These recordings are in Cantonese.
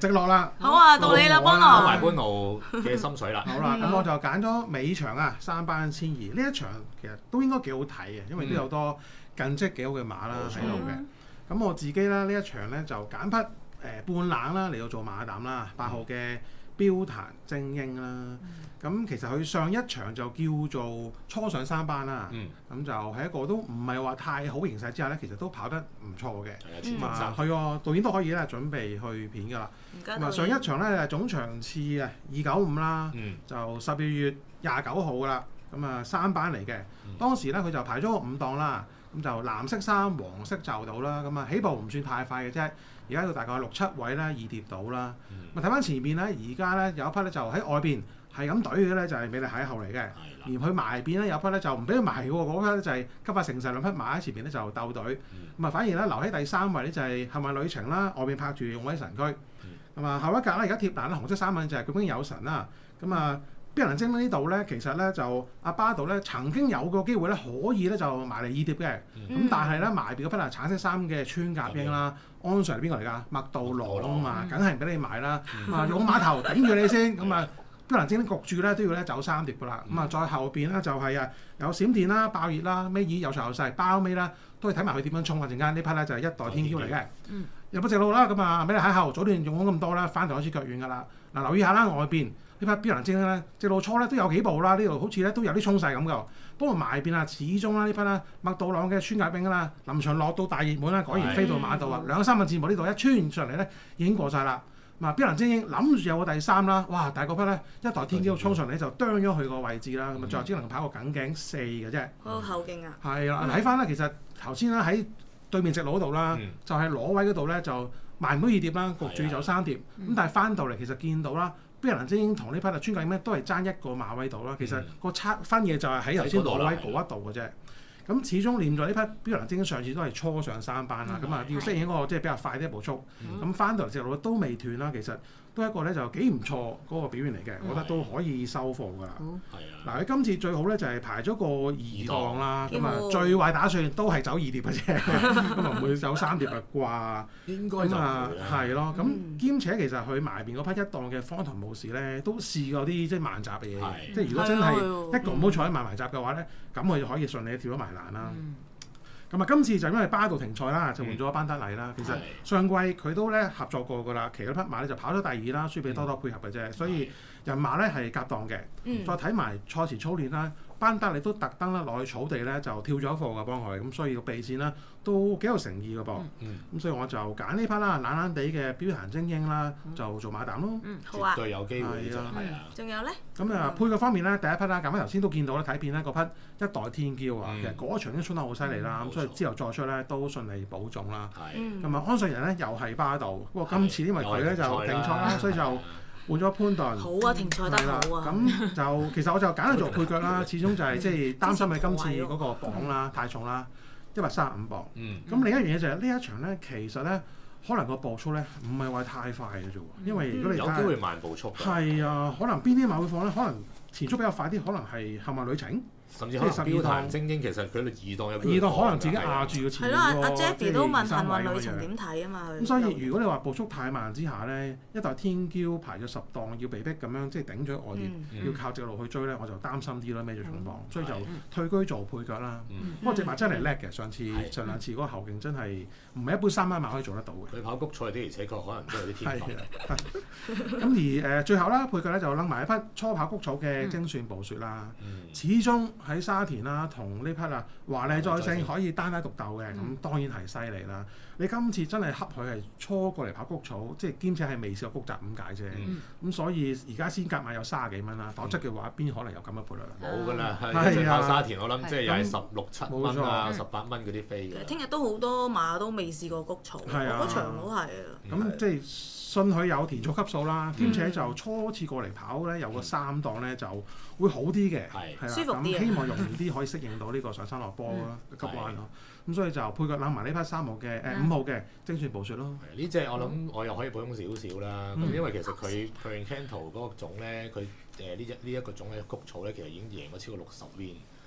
落啦。 好啊，到你啦，邦講埋奴。 班奴嘅心水啦。 好啦，咁我就揀咗尾場啊，3班千二呢一場其實都應該幾好睇嘅，因為都有多近績幾好嘅馬啦喺度嘅。咁我自己咧呢一場咧就揀匹半冷啦嚟到做馬膽啦，8號嘅標壇精英啦。咁其實佢上一場就叫做初上3班啦，咁就係一個都唔係話太好形勢之下咧，其實都跑得唔錯嘅。咁啊，係喎，導演都可以咧準備去片㗎啦。咁啊，上一場咧總場次啊295啦，就12月29號㗎啦。咁啊3班嚟嘅，當時咧佢就排咗個5檔啦。咁就藍色衫、黃色就到啦。咁啊起步唔算太快嘅啫，而家到大概6、7位啦，易跌到啦。咁睇翻前面咧，而家咧有一匹咧就喺外邊係咁隊嘅咧，就係美麗邂逅嚟嘅。而佢埋邊咧有匹咧就唔俾佢埋喎，嗰匹咧就係急發成勢兩匹馬喺前邊咧就鬥隊。咁啊反而咧留喺第3位咧就係幸運旅程啦，外邊拍住勇威神駒。咁啊後一格咧而家貼欄咧紅色衫紋就係佢已經有神啦。咁啊標能精呢度咧，其實咧就阿巴度咧曾經有個機會咧可以咧就埋嚟二碟嘅，咁但係咧埋邊嗰匹係橙色衫嘅穿甲兵啦，安 Sir 係邊個嚟㗎？麥道羅啊嘛，梗係唔俾你買啦，咁啊用碼頭頂住你先，咁啊標能精焗住咧都要咧走3碟㗎啦，咁啊再後邊咧就係啊有閃電啦、爆熱啦、尾二有長有細、包尾啦，都要睇埋佢點樣衝啊！陣間呢匹咧就係1代天驕嚟嘅，有冇直路啦？咁啊美麗邂逅早段用咗咁多啦，翻頭開始腳軟㗎啦，嗱留意下啦外邊。呢匹標能精咧，直路初咧都有幾步啦，呢度好似咧都有啲衝勢咁㗎。不過埋邊啊，始終啦呢匹啦麥道朗嘅穿甲兵啦，臨場落到大熱門啦，果然飛到馬度啊！2、3個字幕呢度一穿上嚟咧已經過晒啦。嗱標能精英諗住有個第3啦，哇！但係嗰匹咧1代天驕衝上嚟就啄咗佢個位置啦，咁啊最後只能跑個梗頸4嘅啫。 好後勁啊！ 係啦，睇翻咧其實頭先咧喺對面直路嗰度啦，就係攞位嗰度咧就埋唔到2碟啦，焗住走3碟。咁但係翻到嚟其實見到啦。標能精英同呢匹啊穿甲兵都係爭1個馬位度啦，其實個差分嘢就係喺頭先攞位嗰一度嘅啫。咁始終練咗呢匹標能精英上次都係初上3班啦，咁啊要適應嗰個即係比較快啲嘅步速。咁翻到嚟直路都未斷啦，其實都係一個咧就幾唔錯嗰個表現嚟嘅，我覺得都可以收貨㗎啦。嗱佢今次最好咧就係排咗個2檔啦，咁啊最壞打算都係走2碟嘅啫，咁啊唔會走3碟啊啩？ 應該就係咯，咁兼且其實佢埋邊嗰匹1檔嘅方唐武士咧，都試過啲即係慢閘嘅嘢，即係如果真係一個唔好彩埋閘嘅話咧，咁佢就可以順利跳咗埋欄啦。咁啊，今次就因為巴度停賽啦，就換咗班德禮啦。其實上季佢都咧合作過㗎啦，騎嗰匹馬咧就跑咗第2啦，輸俾多多配合嘅啫。所以人馬咧係夾檔嘅。再睇埋賽前操練啦，班德禮都特登啦落去草地咧就跳咗貨㗎幫佢，咁所以個備戰啦都幾有誠意㗎噃。咁所以我就揀呢匹啦，冷冷地嘅標壇精英啦，就做馬膽咯。 好啊， 絕對有機會，係啊。 仲有咧？ 咁啊配角方面咧，第一匹啦，咁頭先都見到啦，睇片咧嗰匹1代天驕啊，其實嗰場已經衝得好犀利啦，咁所以之後再出咧都順利保中啦。咁啊安瑞人咧又係巴度，不過今次因為佢咧就停賽啦，所以就換咗潘頓。 好啊，停賽得好啊。 咁就其實我就揀佢做配角啦，始終就係即係擔心佢今次嗰個磅啦太重啦，135磅。咁另一樣嘢就係呢一場咧，其實咧可能個步速咧唔係話太快嘅啫喎，因為如果你有機會慢步速。 係啊，可能邊啲馬會放咧？可能前速比較快啲，可能係幸運旅程。 甚至可能標壇精英其實佢哋2檔有 2檔可能自己壓住個前面喎。係咯，阿 Jeffy 都問幸運旅程點睇啊嘛。 咁所以如果你話步速太慢之下咧，1代天驕排咗10檔，要被逼咁樣即係頂咗外邊，要靠直路去追咧，我就擔心啲咯，孭咗重磅，所以就退居做配角啦。不過隻馬真係叻嘅，上兩次嗰個後勁真係唔係一般3班馬可以做得到嘅。 佢跑谷賽的而且確可能都有啲天分。 咁而最後啦，配角咧就拎埋一匹初跑谷草嘅精算暴雪啦，始終喺沙田啦，同呢匹啊華麗再勝可以單打獨鬥嘅，咁當然係犀利啦。你今次真係恰佢係初過嚟跑谷草，即係兼且係未試過谷閘咁解啫。咁所以而家先夾買有30幾蚊啦，否則嘅話邊可能有咁嘅賠率？ 冇㗎啦，係跑沙田我諗即係又係16、7蚊啊、18蚊嗰啲飛嘅。 聽日都好多馬都未試過谷草，嗰場都係啊。 咁即係信佢有田數級數啦，兼且就初次過嚟跑咧，有個3檔咧就會好啲嘅，係啦， 舒服啲， 希望容易啲可以適應到呢個上山落坡啦、急彎咯。咁所以就配角攬埋呢匹3號嘅5號嘅精算暴雪咯。 呢隻我諗我又可以補充少少啦，咁因為其實佢 Encanto 嗰個種咧，佢呢一個種咧谷草咧，其實已經贏咗超過60 win。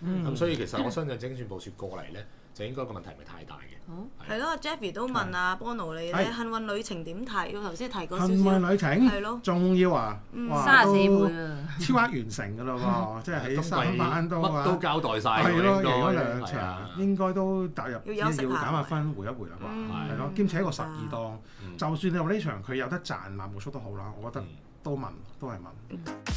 咁所以其實我相信精選步雪過嚟咧，就應該個問題唔係太大嘅。 係咯，Jeffy 都問阿 Bono 你咧幸運旅程點睇？我頭先提過少少。 幸運旅程係咯， 仲要啊，哇， 34倍啊， 超額完成㗎咯喎，即係喺3班都乜都交代晒㗎， 係咯， 應該贏咗2場，應該都踏入要休息下減下分回一回啦啩，係咯，兼且一個12檔，就算你話呢場佢有得賺馬無叔都好啦，我覺得都係問。